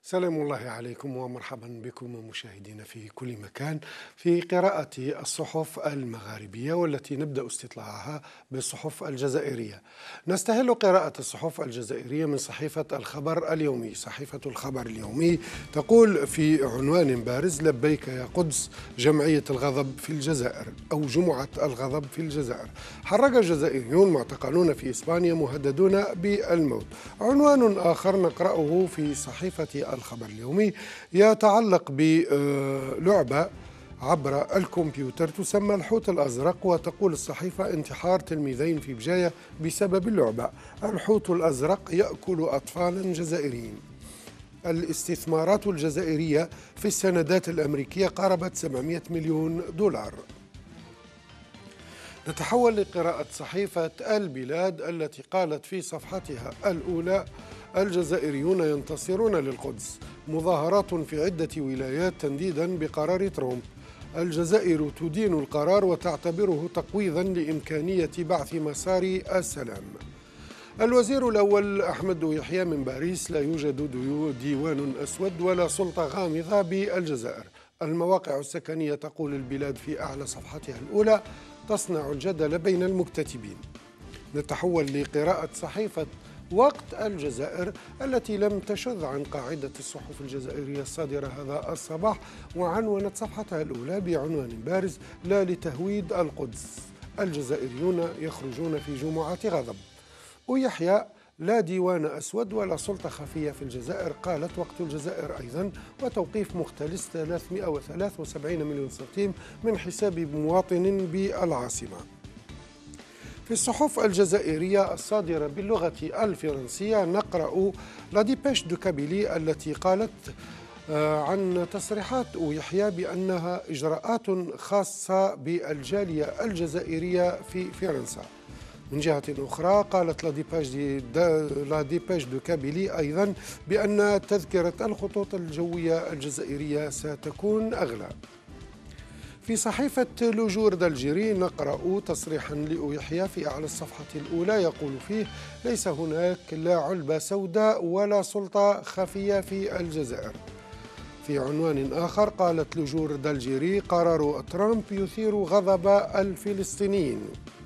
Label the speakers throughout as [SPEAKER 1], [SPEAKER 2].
[SPEAKER 1] سلام الله عليكم ومرحبا بكم مشاهدينا في كل مكان في قراءة الصحف المغاربية، والتي نبدأ استطلاعها بالصحف الجزائرية. نستهل قراءة الصحف الجزائرية من صحيفة الخبر اليومي. صحيفة الخبر اليومي تقول في عنوان بارز: لبيك يا قدس، جمعية الغضب في الجزائر أو جمعة الغضب في الجزائر. حرق جزائريون معتقلون في إسبانيا مهددون بالموت. عنوان آخر نقرأه في صحيفة الخبر اليومي يتعلق بلعبة عبر الكمبيوتر تسمى الحوت الأزرق، وتقول الصحيفة: انتحار تلميذين في بجاية بسبب اللعبة. الحوت الأزرق يأكل أطفالا جزائريين. الاستثمارات الجزائرية في السندات الأمريكية قاربت 700 مليون دولار. نتحول لقراءة صحيفة البلاد التي قالت في صفحتها الأولى: الجزائريون ينتصرون للقدس، مظاهرات في عدة ولايات تنديدا بقرار ترامب. الجزائر تدين القرار وتعتبره تقويضا لإمكانية بعث مسار السلام. الوزير الأول أحمد يحيى من باريس: لا يوجد ديوان أسود ولا سلطة غامضة بالجزائر. المواقع السكنية، تقول البلاد في أعلى صفحتها الأولى، تصنع الجدل بين المكتتبين. نتحول لقراءة صحيفة وقت الجزائر التي لم تشذ عن قاعدة الصحف الجزائرية الصادرة هذا الصباح، وعنونت صفحتها الأولى بعنوان بارز: لا لتهويد القدس، الجزائريون يخرجون في جمعة غضب. ويحيى: لا ديوان أسود ولا سلطة خفية في الجزائر. قالت وقت الجزائر أيضا: وتوقيف مختلس 373 مليون سنتيم من حساب مواطن بالعاصمة. في الصحف الجزائرية الصادرة باللغة الفرنسية نقرأ لا ديبيش دو كابيلي التي قالت عن تصريحات يحيى بأنها إجراءات خاصة بالجالية الجزائرية في فرنسا. من جهة أخرى قالت لا ديبيش دو كابيلي أيضا بأن تذكرة الخطوط الجوية الجزائرية ستكون أغلى. في صحيفة لوجور دالجيري نقرأ تصريحا ليحيى في أعلى الصفحة الأولى يقول فيه: ليس هناك لا علبة سوداء ولا سلطة خفية في الجزائر. في عنوان آخر قالت لوجور دالجيري: قرار ترامب يثير غضب الفلسطينيين.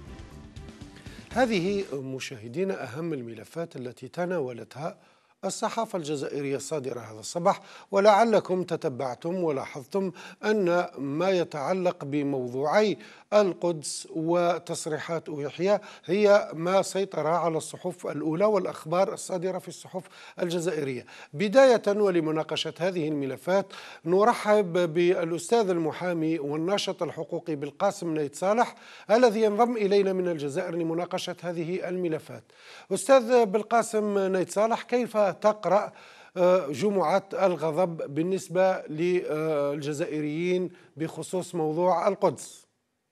[SPEAKER 1] هذه مشاهدينا أهم الملفات التي تناولتها الصحافة الجزائرية الصادرة هذا الصباح، ولعلكم تتبعتم ولاحظتم أن ما يتعلق بموضوعي القدس وتصريحات يحيى هي ما سيطر على الصحف الأولى والأخبار الصادرة في الصحف الجزائرية. بداية ولمناقشة هذه الملفات نرحب بالأستاذ المحامي والناشط الحقوقي بالقاسم نايت صالح الذي ينضم إلينا من الجزائر لمناقشة هذه الملفات. أستاذ بالقاسم نايت صالح، كيف تقرأ جمعة الغضب بالنسبة للجزائريين بخصوص موضوع القدس؟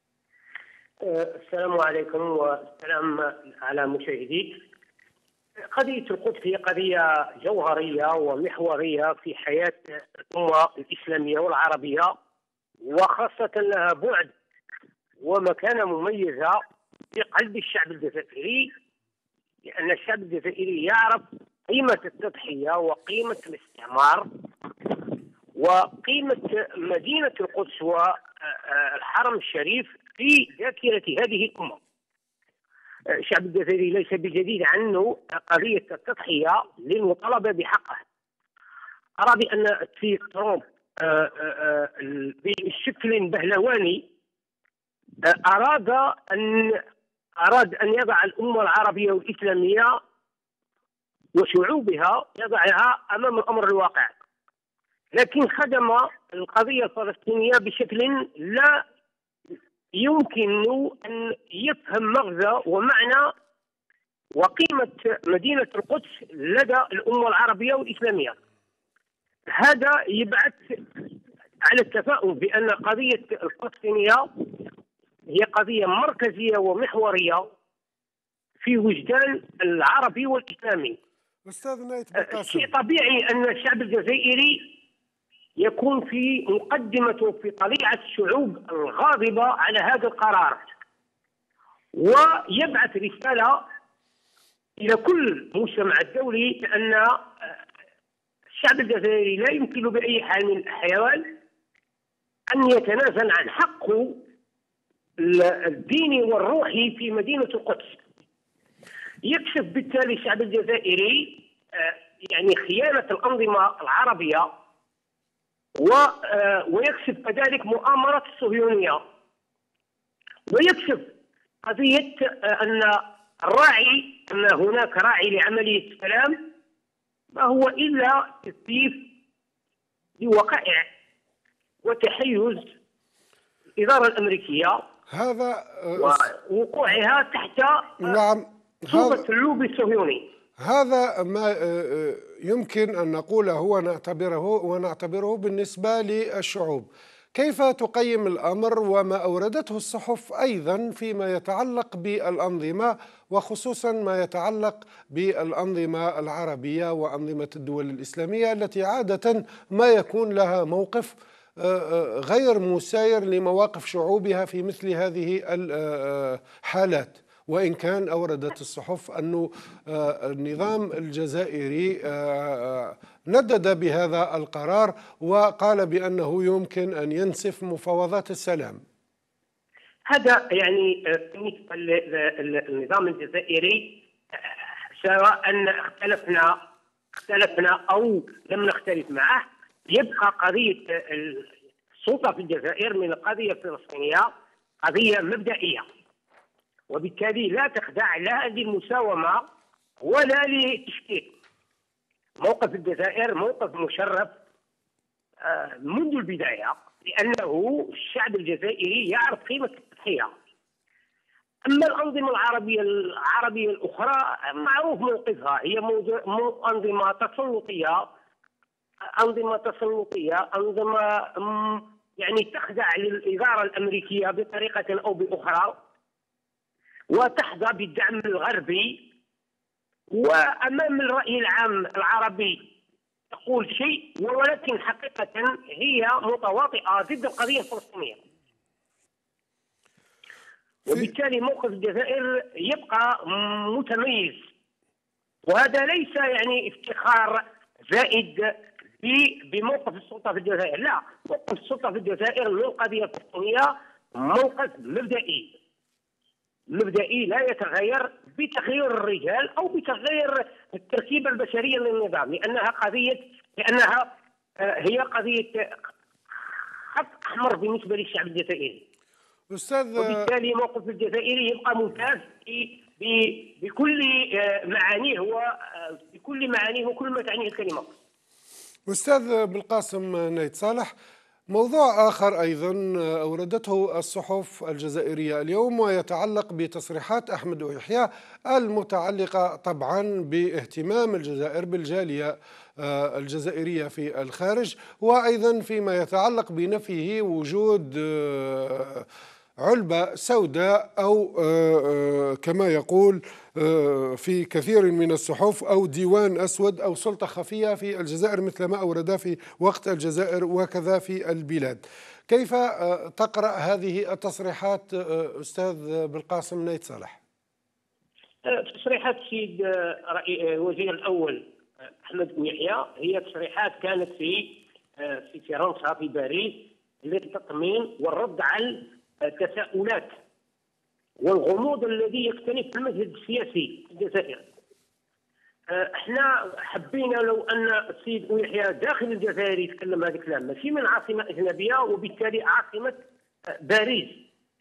[SPEAKER 2] السلام عليكم والسلام على مشاهديك. قضية القدس هي قضية جوهرية ومحورية في حياة الأمة الإسلامية والعربية، وخاصة لها بعد ومكانة مميزة في قلب الشعب الجزائري، لأن الشعب الجزائري يعرف قيمة التضحية وقيمة الاستعمار وقيمة مدينة القدس والحرم الشريف في ذاكرة هذه الأمة. الشعب الجزائري ليس بجديد عنه قضية التضحية للمطالبة بحقه. أرى بأن السيد ترامب بشكل بهلواني أراد أن يضع الأمة العربية والإسلامية وشعوبها يضعها أمام الأمر الواقع، لكن خدم القضية الفلسطينية بشكل لا يمكن أن يفهم مغزى ومعنى وقيمة مدينة القدس لدى الأمة العربية والإسلامية. هذا يبعث على التفاؤل بأن قضية الفلسطينية هي قضية مركزية ومحورية في وجدان العربي والإسلامي. شيء طبيعي أن الشعب الجزائري يكون في مقدمته في طليعة الشعوب الغاضبة على هذا القرار، ويبعث رسالة إلى كل المجتمع الدولي بأن الشعب الجزائري لا يمكن بأي حال من الأحوال أن يتنازل عن حقه الديني والروحي في مدينة القدس. يكشف بالتالي الشعب الجزائري يعني خيانة الأنظمة العربية، ويكشف كذلك مؤامرة الصهيونية، ويكشف قضية أن هناك راعي لعملية السلام ما هو إلا تسييف لوقائع وتحيز الإدارة الأمريكية،
[SPEAKER 1] هذا
[SPEAKER 2] ووقوعها تحت
[SPEAKER 1] نعم
[SPEAKER 2] صورة اللوبي الصهيوني.
[SPEAKER 1] هذا ما يمكن أن نقوله ونعتبره بالنسبة للشعوب. كيف تقيم الأمر وما أوردته الصحف أيضا فيما يتعلق بالأنظمة، وخصوصا ما يتعلق بالأنظمة العربية وأنظمة الدول الإسلامية التي عادة ما يكون لها موقف غير مساير لمواقف شعوبها في مثل هذه الحالات، وإن كان أوردت الصحف أن النظام الجزائري ندد بهذا القرار وقال بأنه يمكن أن ينسف مفاوضات السلام؟
[SPEAKER 2] هذا يعني بالنسبة للنظام الجزائري، سواء أن اختلفنا أو لم نختلف معه، يبقى قضية السلطة في الجزائر من القضية الفلسطينية قضية مبدئية، وبالتالي لا تخضع لا للمساومة ولا للتشكيك. موقف الجزائر موقف مشرف منذ البداية، لأنه الشعب الجزائري يعرف قيمة التضحية. أما الأنظمة العربية الأخرى معروف موقفها، هي أنظمة تسلطية، أنظمة يعني تخضع للإدارة الأمريكية بطريقة أو بأخرى، وتحظى بالدعم الغربي، وأمام الرأي العام العربي تقول شيء ولكن حقيقة هي متواطئة ضد القضية الفلسطينية. وبالتالي موقف الجزائر يبقى متميز، وهذا ليس يعني افتخار زائد بموقف السلطة في الجزائر، لا، موقف السلطة في الجزائر من القضية الفلسطينية موقف مبدئي لا يتغير بتغيير الرجال أو بتغيير التركيبة البشرية للنظام، لأنها هي قضية خط أحمر بالنسبة للشعب الجزائري. وبالتالي موقف الجزائري يبقى ممتاز بكل معانيه وكل ما تعنيه الكلمة.
[SPEAKER 1] أستاذ بالقاسم نايت صالح، موضوع آخر أيضا أوردته الصحف الجزائرية اليوم ويتعلق بتصريحات أحمد يحيى المتعلقة طبعا باهتمام الجزائر بالجالية الجزائرية في الخارج، وأيضا فيما يتعلق بنفيه وجود علبة سوداء أو كما يقول في كثير من الصحف أو ديوان أسود أو سلطة خفية في الجزائر مثل ما أورد في وقت الجزائر وكذا في البلاد. كيف تقرأ هذه التصريحات أستاذ بالقاسم نايت صالح؟
[SPEAKER 2] تصريحات السيد الوزير الأول أحمد يحيى هي تصريحات كانت في فرنسا في باريس للتطمين والرد على التساؤلات والغموض الذي يختلف في المشهد السياسي في الجزائر. احنا حبينا لو ان السيد يحيى داخل الجزائر يتكلم هذا الكلام، ماشي من عاصمه اجنبيه وبالتالي عاصمه باريس.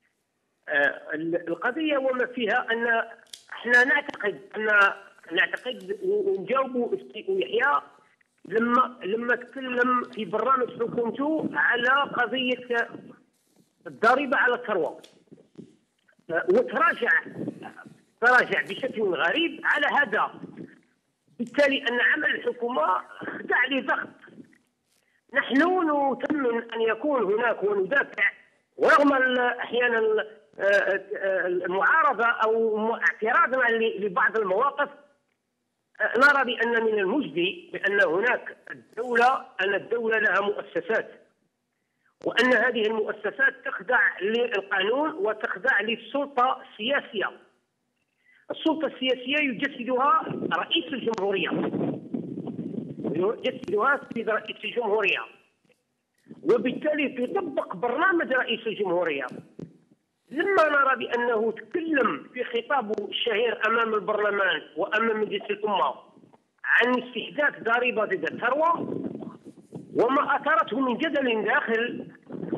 [SPEAKER 2] القضيه وما فيها ان احنا نعتقد ونجاوبوا السيد يحيى لما تكلم في برنامج حكومته على قضيه الضريبه على الثروه، وتراجع بشكل غريب على هذا، بالتالي أن عمل الحكومة خضع لضغط. نحن نتمنى أن يكون هناك وندافع، ورغم أحيانا المعارضة أو اعتراضنا لبعض المواقف، نرى بأن من المجدي بأن هناك الدولة لها مؤسسات، وأن هذه المؤسسات تخضع للقانون وتخضع للسلطة السياسية. السلطة السياسية يجسدها رئيس الجمهورية، يجسدها السيد رئيس الجمهورية، وبالتالي تطبق برنامج رئيس الجمهورية. لما نرى بأنه تكلم في خطابه الشهير أمام البرلمان وأمام مجلس الأمة عن استحداث ضريبة ضد الثروة وما أثارته من جدل داخل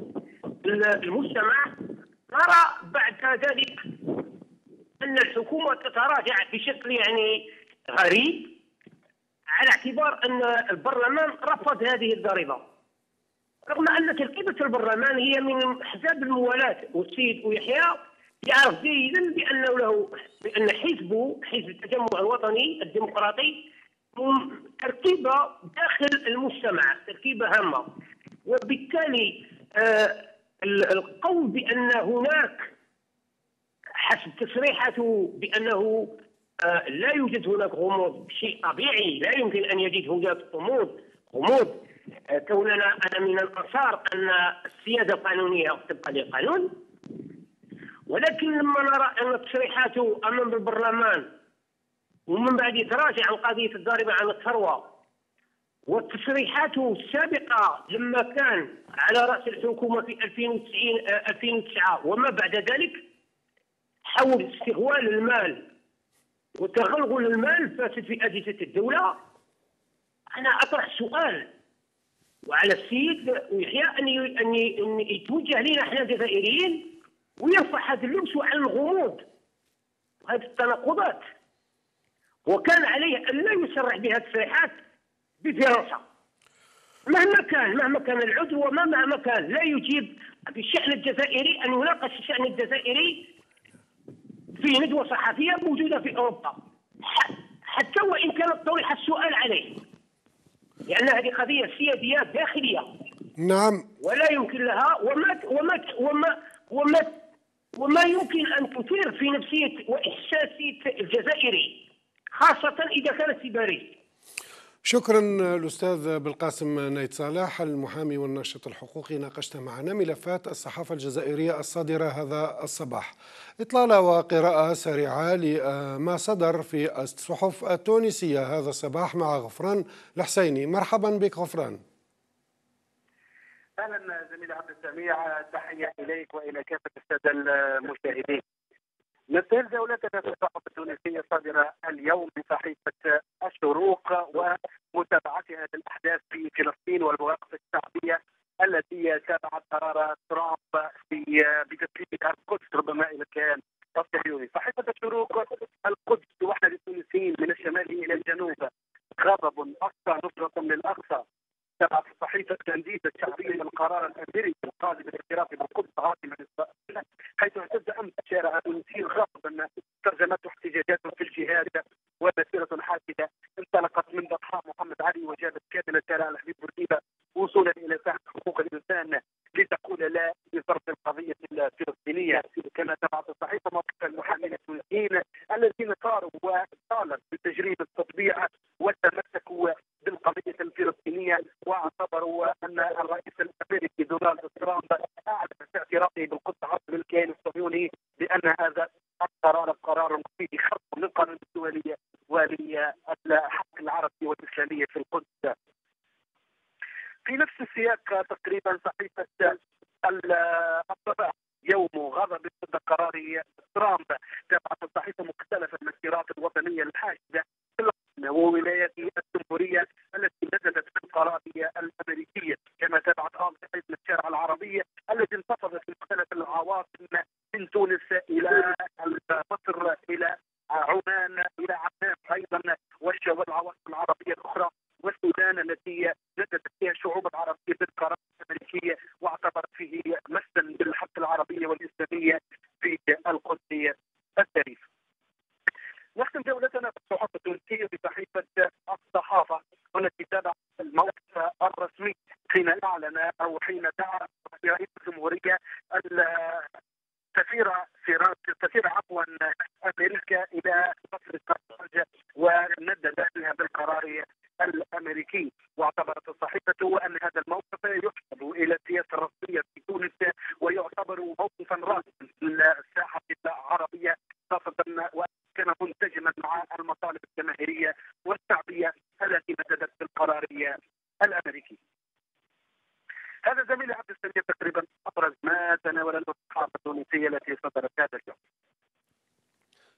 [SPEAKER 2] المجتمع، نرى بعد ذلك أن الحكومة تتراجع بشكل غريب، على اعتبار أن البرلمان رفض هذه الضريبة، رغم أن تركيبة البرلمان هي من أحزاب الموالاة، والسيد يحيى يعرف جيدا بأن حزبه، حزب التجمع الوطني الديمقراطي، تركيبة داخل المجتمع، تركيبة هامة. وبالتالي القول بأن هناك، حسب تصريحاته بأنه لا يوجد هناك غموض، شيء طبيعي، لا يمكن أن يوجد هناك غموض كوننا أنا من الأنصار أن السيادة القانونية تبقى للقانون، ولكن لما نرى أن تصريحاته أمام البرلمان ومن بعد يتراجع عن قضية الضريبة عن الثروة، وتصريحاته السابقة لما كان على رأس الحكومة في 2009 وما بعد ذلك حول استغلال المال وتغلغل المال الفاسد في أجهزة الدولة، أنا أطرح سؤال وعلى السيد يحيى أن يتوجه لنا احنا الجزائريين ويرفع هذا اللبس عن الغموض وهذه التناقضات، وكان عليه أن لا يسرح بهذه التصريحات بفرنسا مهما كان العضو ومهما كان لا يجيب في الشأن الجزائري، أن يناقش الشأن الجزائري في ندوة صحفية موجودة في أوروبا، حتى وإن كان طرح السؤال عليه، لأن هذه قضية سيادية داخلية.
[SPEAKER 1] نعم.
[SPEAKER 2] ولا يمكن لها وما يمكن أن تثير في نفسية وإحساسية الجزائري، خاصة إذا كانت في باريس.
[SPEAKER 1] شكرا الأستاذ بالقاسم نايت صالح المحامي والناشط الحقوقي، ناقشت معنا ملفات الصحافة الجزائرية الصادرة هذا الصباح. إطلالة وقراءة سريعة لما صدر في الصحف التونسية هذا الصباح مع غفران الحسيني. مرحبا بك غفران.
[SPEAKER 3] اهلا زميلي عبد السميع، تحيه اليك والى كافه الساده المشاهدين. نستهل جولتنا في الصحف التونسيه الصادره اليوم بصحيفه الشروق ومتابعتها للاحداث في فلسطين والمواقف الشعبيه التي تابعت قرار ترامب بتسليم القدس ربما الى الكيان الصهيوني. صحيفه الشروق: القدس وحده التونسيين من الشمال الى الجنوب، غضب اقصى نصره للاقصى. تبعت الصحيفه تنديد الشعبيه للقرار الامريكي القادم بالاعتراف بالقدس عاصمه اسرائيل، حيث اهتز امس الشارع التونسي غضبا ترجمته احتجاجات في الجهاد ومسيره حادثه انطلقت من بطحاء محمد علي وجابت كامل شارع الحبيب بورقيبه وصولا الى ساحه حقوق الانسان لتقول لا لضرب القضيه الفلسطينيه. كما تبعت الصحيفه موقف المحامين التونسيين الذين صاروا وطالب بتجريب التطبيع وتمسكوا بالقضيه الفلسطينيه، واعتبروا ان الرئيس الامريكي دونالد ترامب اعلن في اعترافه بالقدس عاصمه الكيان الصهيوني بان هذا القرار قرار فيه خرق للقانون الدولي وللحق العربي والاسلامي في القدس. في نفس السياق تقريبا صحيفه الصباح: يوم غضب ضد قرار ترامب. تابعت الصحيفه مختلف المسيرات الوطنيه الحاشده وولايات الجمهوريه التي نزلت في القرار الامريكي. كما تابعت صحيفه الشارع العربيه التي انتفضت في مختلف العواصم من تونس الى مصر الى عمان الى عمان ايضا والعواصم العربيه الاخرى والسودان التي نددت فيها الشعوب العربيه بالقرار الامريكي واعتبرت فيه مسا بالحق العربيه والاسلاميه في القدس الشريف. نختم جولتنا في الصحف التونسيه بصحيفه الصحافه والتي تابعت الموقف الرسمي حين اعلن او حين دعا رئيس الجمهوريه السفيره امريكا الى مصر الخارج وندد لها بالقرار الامريكي. واعتبرت الصحيفه ان هذا الموقف يحسب الى السياسه الرسميه في تونس ويعتبر موقفا راسا للساحه العربيه، خاصه وكان منسجما مع المطالب الجماهيريه والشعبيه التي نددت بالقرار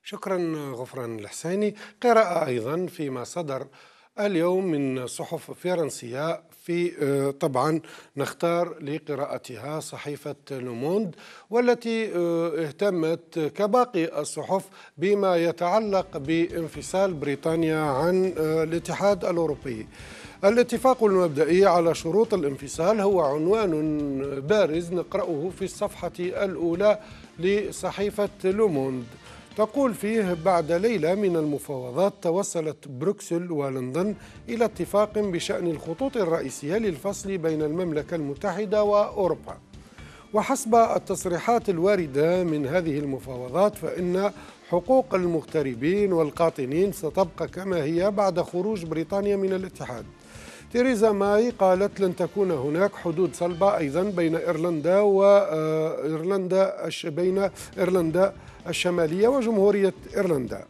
[SPEAKER 1] شكرا غفران الحسيني. قراءة أيضا فيما صدر اليوم من صحف فرنسية، في طبعا نختار لقراءتها صحيفة لوموند، والتي اهتمت كباقي الصحف بما يتعلق بانفصال بريطانيا عن الاتحاد الأوروبي. الاتفاق المبدئي على شروط الانفصال هو عنوان بارز نقرأه في الصفحة الأولى لصحيفة لوموند. تقول فيه: بعد ليلة من المفاوضات توصلت بروكسل ولندن إلى اتفاق بشأن الخطوط الرئيسية للفصل بين المملكة المتحدة وأوروبا. وحسب التصريحات الواردة من هذه المفاوضات فإن حقوق المغتربين والقاطنين ستبقى كما هي بعد خروج بريطانيا من الاتحاد. تيريزا ماي قالت لن تكون هناك حدود صلبة أيضا بين إيرلندا بين إيرلندا الشمالية وجمهورية إيرلندا.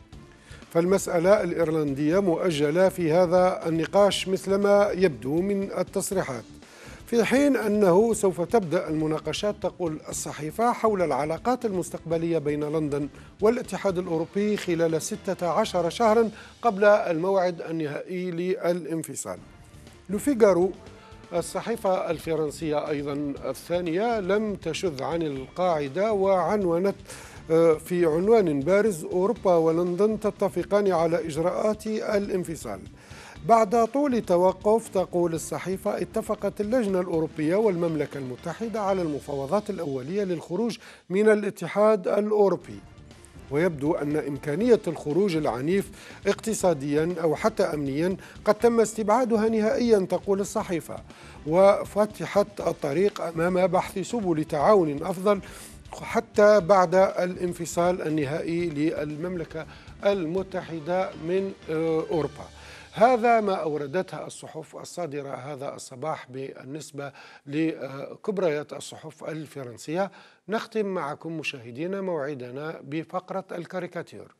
[SPEAKER 1] فالمسألة الإيرلندية مؤجلة في هذا النقاش مثلما يبدو من التصريحات، في حين أنه سوف تبدأ المناقشات، تقول الصحيفة، حول العلاقات المستقبلية بين لندن والاتحاد الأوروبي خلال 16 شهرا قبل الموعد النهائي للانفصال. لوفيغارو الصحيفة الفرنسية أيضا الثانية لم تشذ عن القاعدة، وعنونت في عنوان بارز: أوروبا ولندن تتفقان على إجراءات الانفصال. بعد طول توقف، تقول الصحيفة، اتفقت اللجنة الأوروبية والمملكة المتحدة على المفاوضات الأولية للخروج من الاتحاد الأوروبي. ويبدو أن إمكانية الخروج العنيف اقتصاديا أو حتى أمنيا قد تم استبعادها نهائيا، تقول الصحيفة، وفتحت الطريق أمام بحث سبل تعاون أفضل حتى بعد الانفصال النهائي للمملكة المتحدة من أوروبا. هذا ما أوردتها الصحف الصادرة هذا الصباح بالنسبة لكبريات الصحف الفرنسية. نختم معكم مشاهدينا موعدنا بفقرة الكاريكاتير.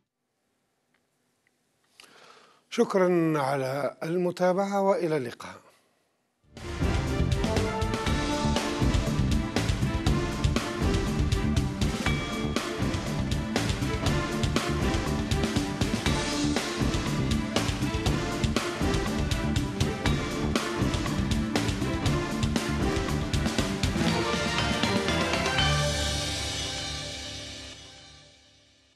[SPEAKER 1] شكرا على المتابعة وإلى اللقاء.